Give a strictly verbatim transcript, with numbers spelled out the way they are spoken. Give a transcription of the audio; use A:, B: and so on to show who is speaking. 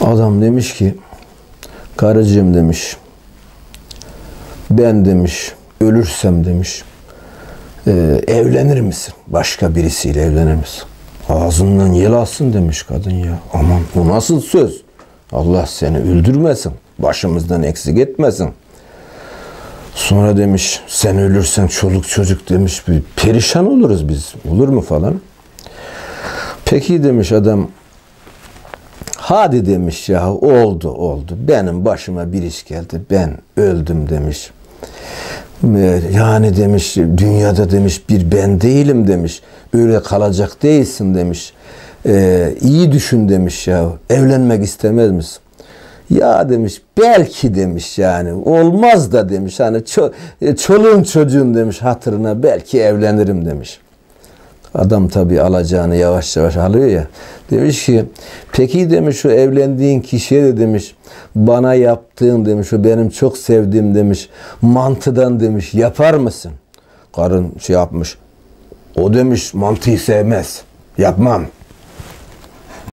A: Adam demiş ki, karıcığım demiş, ben demiş, ölürsem demiş, e, evlenir misin? Başka birisiyle evlenir misin? Ağzından yel alsın demiş kadın ya. Aman bu nasıl söz? Allah seni öldürmesin, başımızdan eksik etmesin. Sonra demiş, sen ölürsen çoluk çocuk demiş, bir perişan oluruz biz, olur mu falan. Peki demiş adam, hadi demiş ya, oldu oldu, benim başıma bir iş geldi, ben öldüm demiş. Yani demiş, dünyada demiş bir ben değilim demiş, öyle kalacak değilsin demiş. Ee, iyi düşün demiş ya, evlenmek istemez misin? Ya demiş, belki demiş, yani olmaz da demiş, hani ço çoluğun çocuğun demiş hatırına belki evlenirim demiş. Adam tabii alacağını yavaş yavaş alıyor ya. Demiş ki, peki demiş, o evlendiğin kişiye de demiş, bana yaptığın demiş, o benim çok sevdiğim demiş, mantıdan demiş, yapar mısın? Karın şey yapmış, o demiş mantıyı sevmez, yapmam.